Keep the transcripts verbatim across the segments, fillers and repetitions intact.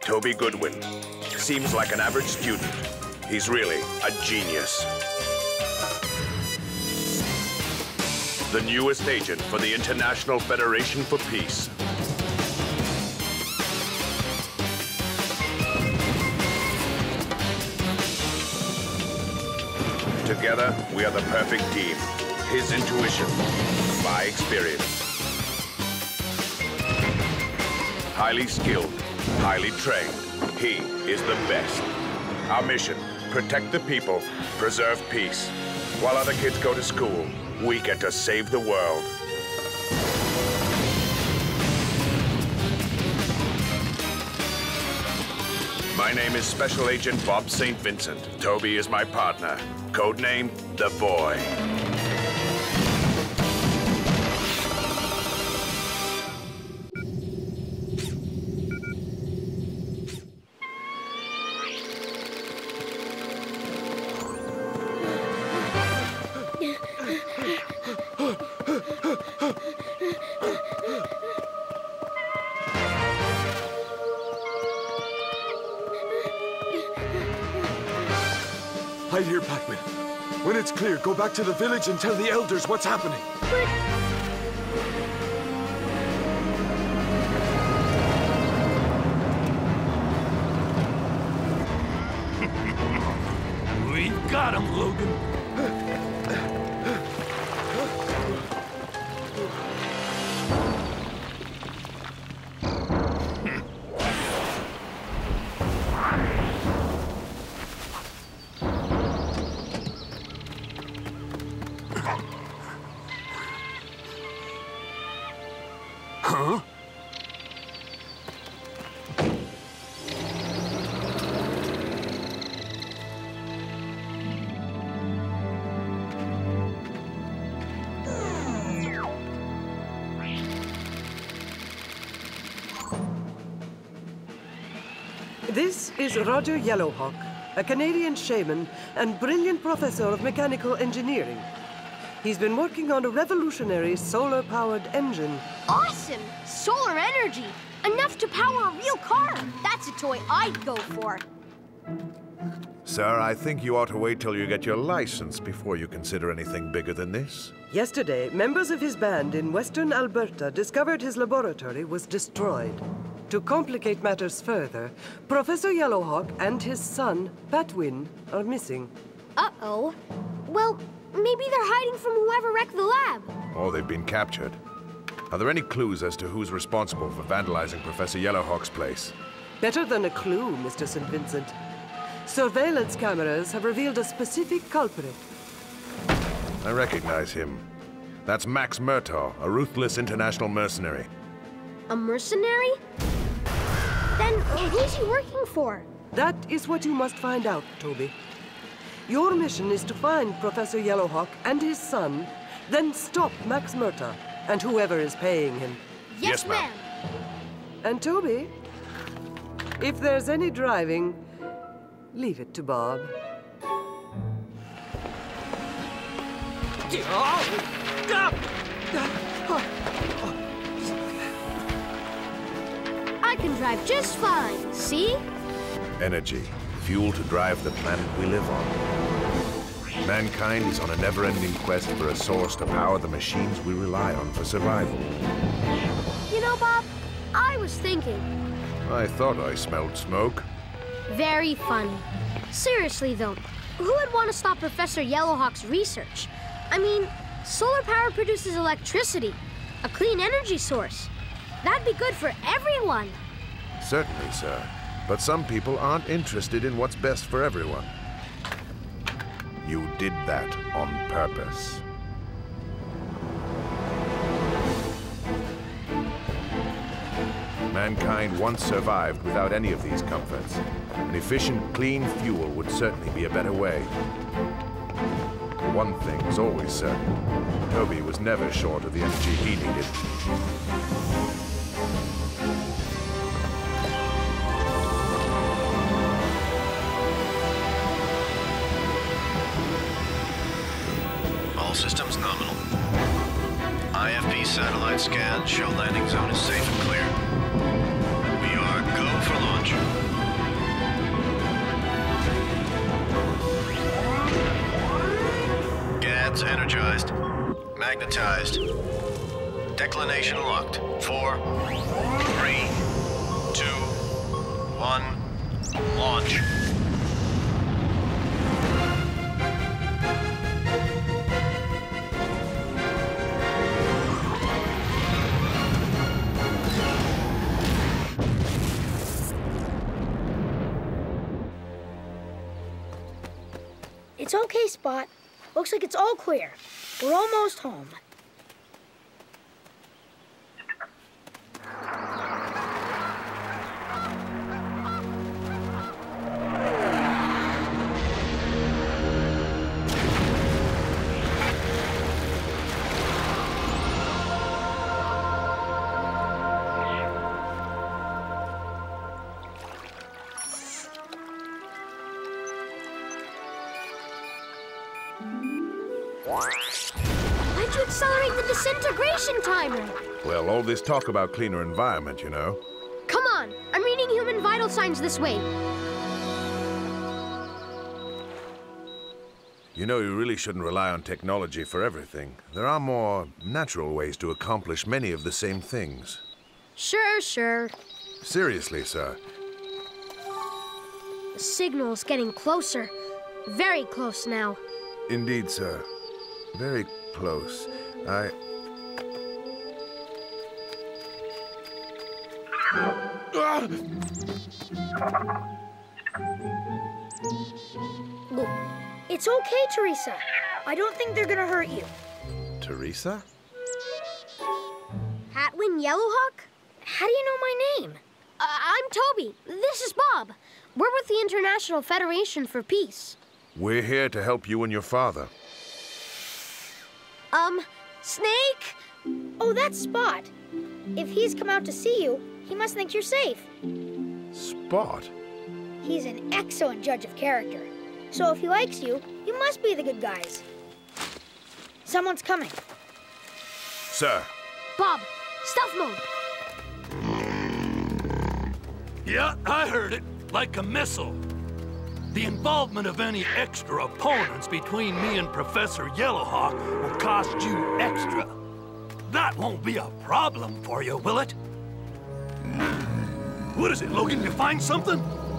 Toby Goodwin. Seems like an average student. He's really a genius. The newest agent for the International Federation for Peace. Together, we are the perfect team. His intuition, my experience. Highly skilled, highly trained. He is the best. Our mission, protect the people, preserve peace. While other kids go to school, we get to save the world. My name is Special Agent Bob Saint Vincent. Toby is my partner. Codename, The Boy. Hide here, Pac-Man. When it's clear, go back to the village and tell the elders what's happening. But... We've got him, Logan. Huh? This is Roger Yellowhawk, a Canadian shaman and brilliant professor of mechanical engineering. He's been working on a revolutionary solar-powered engine. Awesome! Solar energy! Enough to power a real car! That's a toy I'd go for. Sir, I think you ought to wait till you get your license before you consider anything bigger than this. Yesterday, members of his band in western Alberta discovered his laboratory was destroyed. To complicate matters further, Professor Yellowhawk and his son, Patwin, are missing. Uh-oh. Well, maybe they're hiding from whoever wrecked the lab. Or they've been captured. Are there any clues as to who's responsible for vandalizing Professor Yellowhawk's place? Better than a clue, Mister Saint Vincent. Surveillance cameras have revealed a specific culprit. I recognize him. That's Max Murtaugh, a ruthless international mercenary. A mercenary? Then who's he working for? That is what you must find out, Toby. Your mission is to find Professor Yellowhawk and his son, then stop Max Murtaugh and whoever is paying him. Yes, Yes, ma'am. ma'am. And Toby, if there's any driving, leave it to Bob. I can drive just fine, see? Energy, fuel to drive the planet we live on. Mankind is on a never-ending quest for a source to power the machines we rely on for survival. You know, Bob, I was thinking. I thought I smelled smoke. Very funny. Seriously, though, who would want to stop Professor Yellowhawk's research? I mean, solar power produces electricity, a clean energy source. That'd be good for everyone. Certainly, sir. But some people aren't interested in what's best for everyone. You did that on purpose. Mankind once survived without any of these comforts. An efficient, clean fuel would certainly be a better way. One thing was always certain. Toby was never short of the energy he needed. All systems nominal. I F P satellite scan show landing zone is safe and clear. We are go for launch. Energized. Magnetized. Declination locked. Four, three, two, one, launch. It's okay, Spot. Looks like it's all clear. We're almost home. Why'd you accelerate the disintegration timer? Well, all this talk about cleaner environment, you know. Come on, I'm reading human vital signs this way. You know, you really shouldn't rely on technology for everything. There are more natural ways to accomplish many of the same things. Sure, sure. Seriously, sir. The signal's getting closer. Very close now. Indeed, sir. Very close. I... Look, it's okay, Teresa. I don't think they're gonna hurt you. Teresa? Patwin Yellowhawk? How do you know my name? Uh, I'm Toby. This is Bob. We're with the International Federation for Peace. We're here to help you and your father. Um, Snake? Oh, that's Spot. If he's come out to see you, he must think you're safe. Spot? He's an excellent judge of character. So if he likes you, you must be the good guys. Someone's coming. Sir. Bob, stealth mode. Yeah, I heard it. Like a missile. The involvement of any extra opponents between me and Professor Yellowhawk will cost you extra. That won't be a problem for you, will it? What is it, Logan? You find something?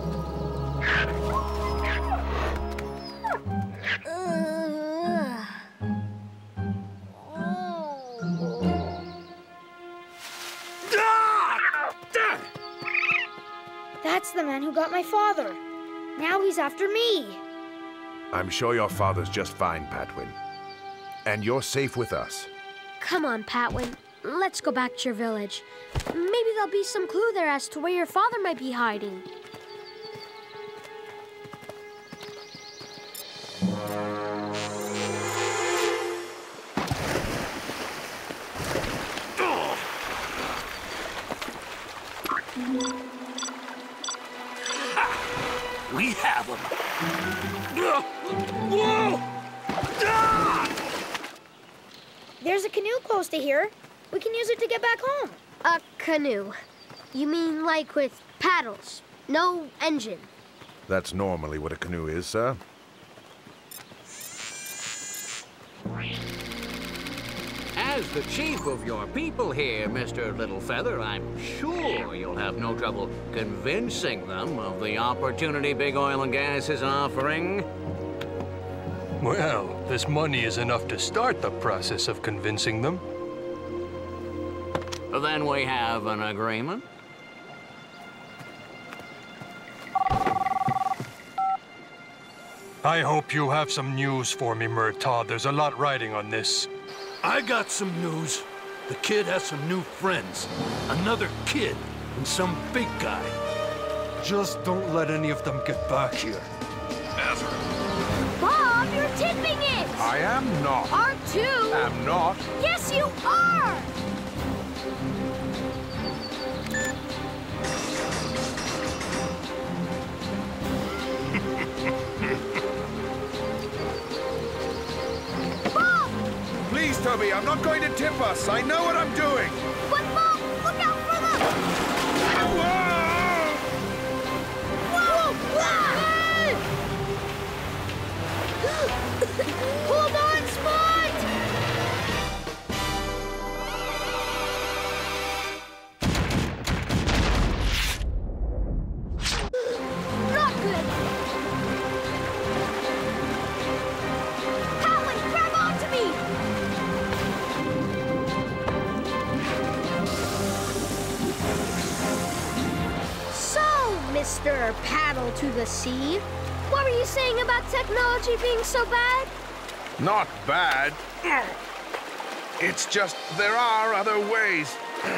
That's the man who got my father. Now he's after me. I'm sure your father's just fine, Patwin. And you're safe with us. Come on, Patwin. Let's go back to your village. Maybe there'll be some clue there as to where your father might be hiding. We have him. Whoa! There's a canoe close to here. We can use it to get back home. A canoe? You mean like with paddles? No engine? That's normally what a canoe is, sir. As the chief of your people here, Mister Littlefeather, I'm sure you'll have no trouble convincing them of the opportunity Big Oil and Gas is offering. Well, this money is enough to start the process of convincing them. Then we have an agreement. I hope you have some news for me, Murtaugh. There's a lot riding on this. I got some news. The kid has some new friends. Another kid and some big guy. Just don't let any of them get back here. Ever. Bob, you're tipping it! I am not. R two? am not. Yes, you are! Please, Toby, I'm not going to tip us. I know what I'm doing. But Bob, look out for the... Whoa! Whoa! Hold on, Spot! Mister Paddle to the Sea. What were you saying about technology being so bad? Not bad. It's just there are other ways.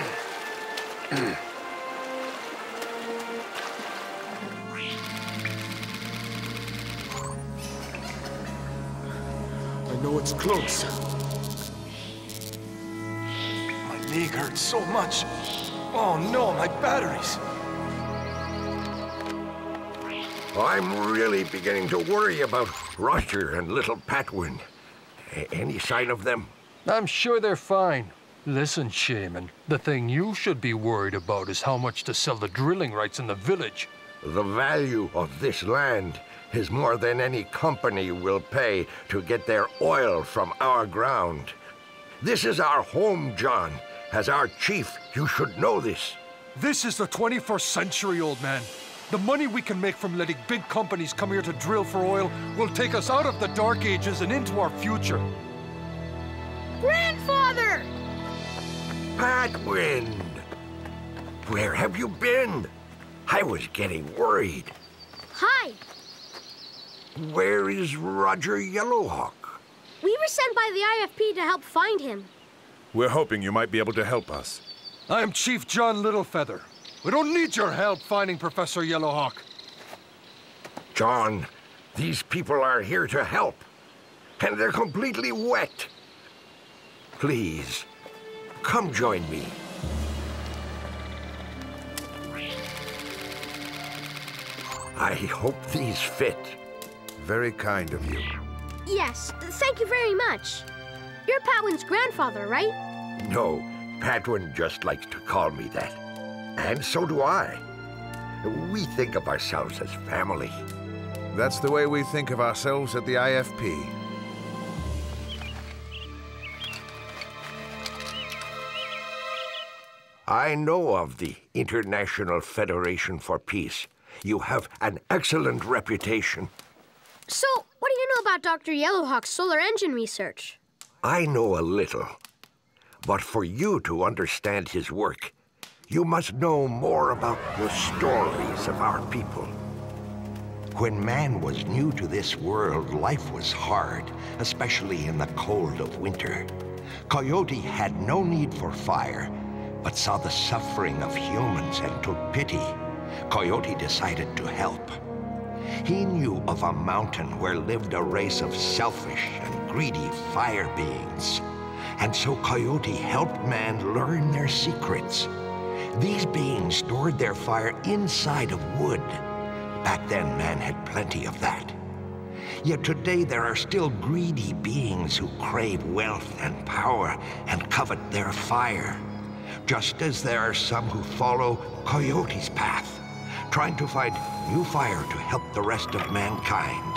I know it's close. My leg hurts so much. Oh no, my batteries. I'm really beginning to worry about Roger and little Patwin. A- any sign of them? I'm sure they're fine. Listen, Shaman, the thing you should be worried about is how much to sell the drilling rights in the village. The value of this land is more than any company will pay to get their oil from our ground. This is our home, John. As our chief, you should know this. This is the twenty-first century, old man. The money we can make from letting big companies come here to drill for oil will take us out of the Dark Ages and into our future. Grandfather! Patwin! Where have you been? I was getting worried. Hi. Where is Roger Yellowhawk? We were sent by the I F P to help find him. We're hoping you might be able to help us. I'm Chief John Littlefeather. We don't need your help finding Professor Yellowhawk. John, these people are here to help. And they're completely wet. Please, come join me. I hope these fit. Very kind of you. Yes, thank you very much. You're Patwin's grandfather, right? No, Patwin just likes to call me that. And so do I. We think of ourselves as family. That's the way we think of ourselves at the I F P. I know of the International Federation for Peace. You have an excellent reputation. So, what do you know about Doctor Yellowhawk's solar engine research? I know a little. But for you to understand his work, you must know more about the stories of our people. When man was new to this world, life was hard, especially in the cold of winter. Coyote had no need for fire, but saw the suffering of humans and took pity. Coyote decided to help. He knew of a mountain where lived a race of selfish and greedy fire beings. And so Coyote helped man learn their secrets. These beings stored their fire inside of wood. Back then, man had plenty of that. Yet today there are still greedy beings who crave wealth and power and covet their fire. Just as there are some who follow Coyote's path, trying to find new fire to help the rest of mankind.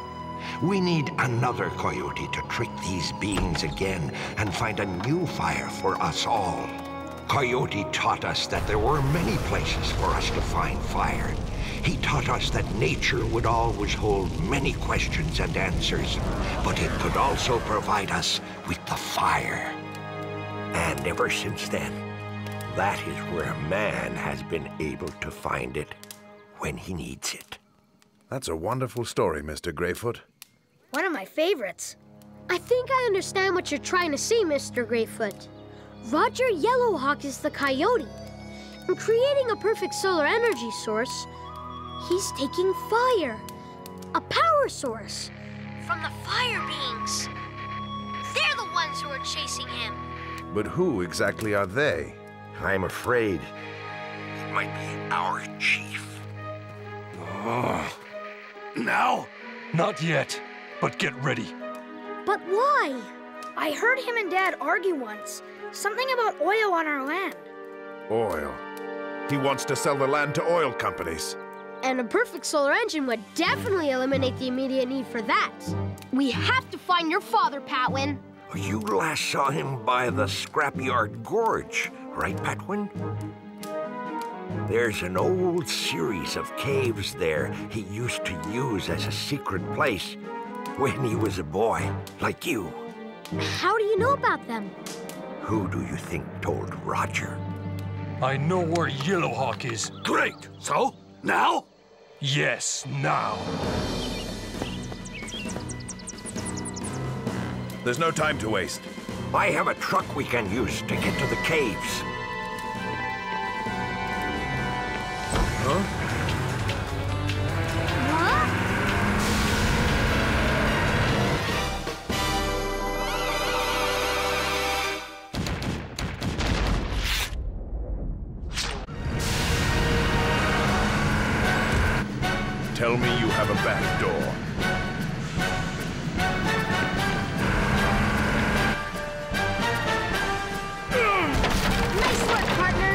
We need another Coyote to trick these beings again and find a new fire for us all. Coyote taught us that there were many places for us to find fire. He taught us that nature would always hold many questions and answers, but it could also provide us with the fire. And ever since then, that is where man has been able to find it when he needs it. That's a wonderful story, Mister Greyfoot. One of my favorites. I think I understand what you're trying to say, Mister Greyfoot. Roger Yellowhawk is the coyote. In creating a perfect solar energy source, he's taking fire, a power source, from the fire beings. They're the ones who are chasing him. But who exactly are they? I'm afraid it might be our chief. Oh. Now? Not yet, but get ready. But why? I heard him and Dad argue once. Something about oil on our land. Oil. He wants to sell the land to oil companies. And a perfect solar engine would definitely eliminate the immediate need for that. We have to find your father, Patwin. You last saw him by the Scrapyard Gorge, right, Patwin? There's an old series of caves there he used to use as a secret place when he was a boy, like you. How do you know about them? Who do you think told Roger? I know where Yellowhawk is. Great! So, Now? Yes, now. There's no time to waste. I have a truck we can use to get to the caves. Huh? Tell me you have a back door. Nice work, partner.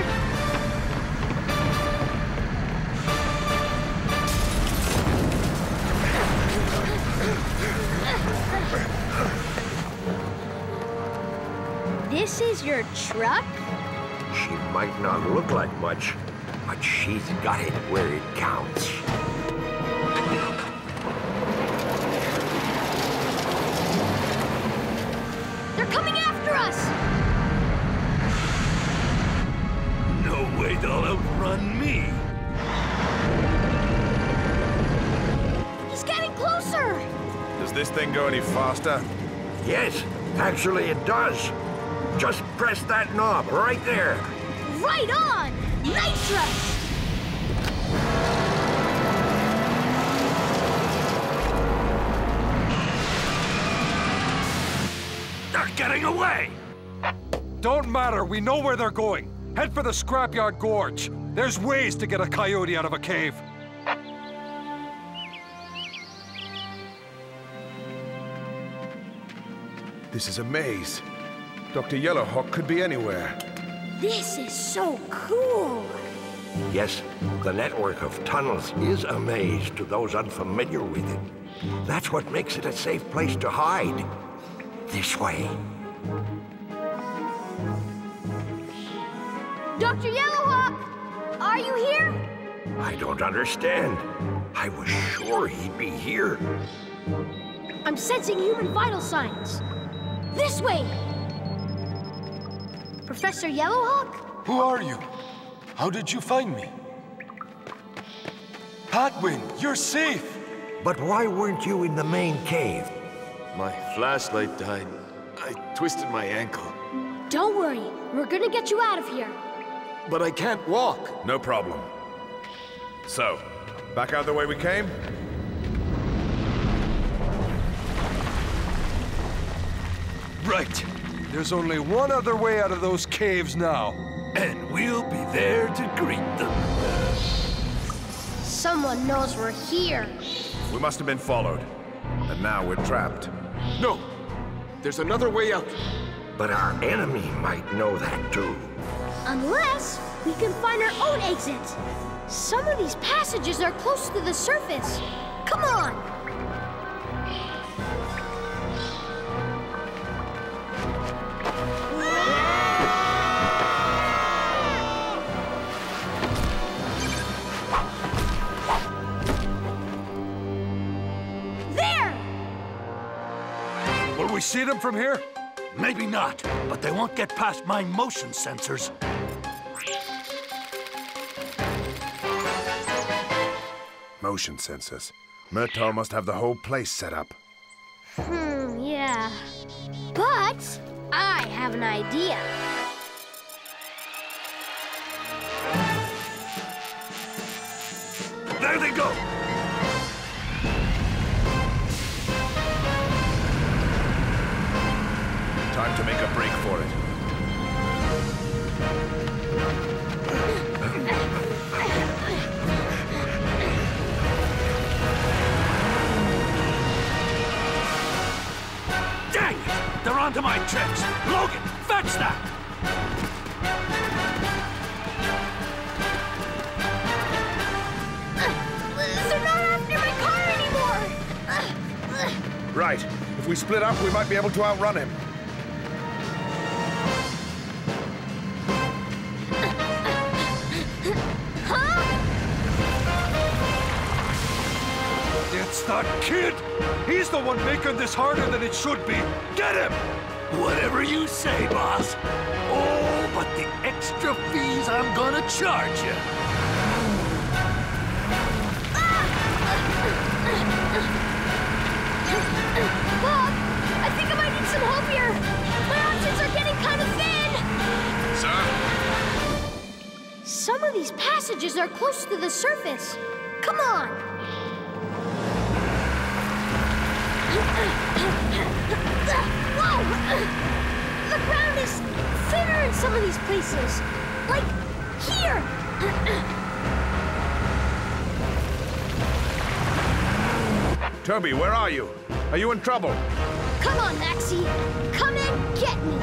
This is your truck? She might not look like much, but she's got it where it counts. They're coming after us! No way they'll outrun me. He's getting closer! Does this thing go any faster? Yes, actually it does. Just press that knob right there. Right on! Nitrous! They're getting away! Don't matter, we know where they're going. Head for the Scrapyard Gorge. There's ways to get a coyote out of a cave. This is a maze. Doctor Yellowhawk could be anywhere. This is so cool! Yes, the network of tunnels is a maze to those unfamiliar with it. That's what makes it a safe place to hide. This way. Doctor Yellowhawk! Are you here? I don't understand. I was sure he'd be here. I'm sensing human vital signs. This way! Professor Yellowhawk? Who are you? How did you find me? Patwin, you're safe! But why weren't you in the main cave? My flashlight died. I twisted my ankle. Don't worry, we're gonna get you out of here. But I can't walk. No problem. So, back out the way we came? Right. There's only one other way out of those caves now. And we'll be there to greet them. Someone knows we're here. We must have been followed. And now we're trapped. No! There's another way out. But our enemy might know that too. Unless we can find our own exit. Some of these passages are close to the surface. Come on! Will we see them from here? Maybe not, but they won't get past my motion sensors. Motion sensors. Murtaugh must have the whole place set up. Hmm, yeah. But I have an idea. There they go! Time to make a break for it. Dang it! They're onto my tricks! Logan, fetch that! They're not after my car anymore! Right. If we split up, we might be able to outrun him. It's that kid! He's the one making this harder than it should be. Get him! Whatever you say, boss. Oh, but the extra fees I'm gonna charge you. somewhere close to the surface. Come on! Whoa! The ground is thinner in some of these places. Like here! Toby, where are you? Are you in trouble? Come on, Maxie. Come and get me.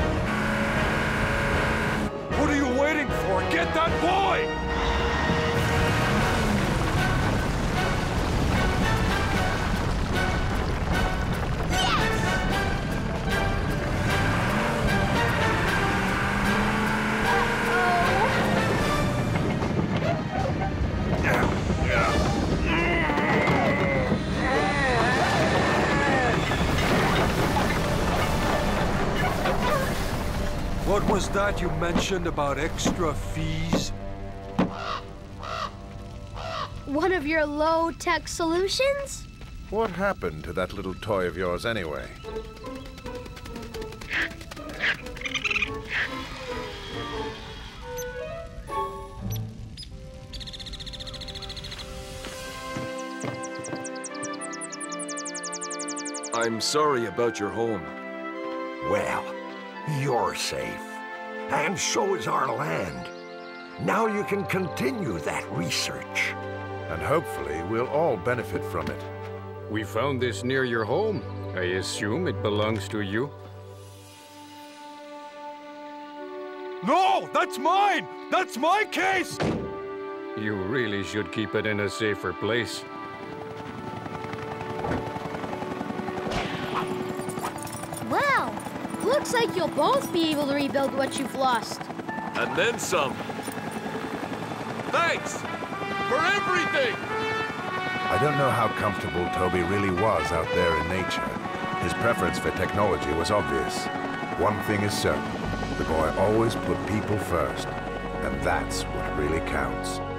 What are you waiting for? Get that boy! What was that you mentioned about extra fees? One of your low-tech solutions? What happened to that little toy of yours anyway? I'm sorry about your home. Well, you're safe. And so is our land. Now you can continue that research. And hopefully we'll all benefit from it. We found this near your home. I assume it belongs to you? No! That's mine! That's my case! You really should keep it in a safer place. Well, looks like you'll both be able to rebuild what you've lost. And then some. Thanks for everything! I don't know how comfortable Toby really was out there in nature. His preference for technology was obvious. One thing is certain, the boy always put people first, and that's what really counts.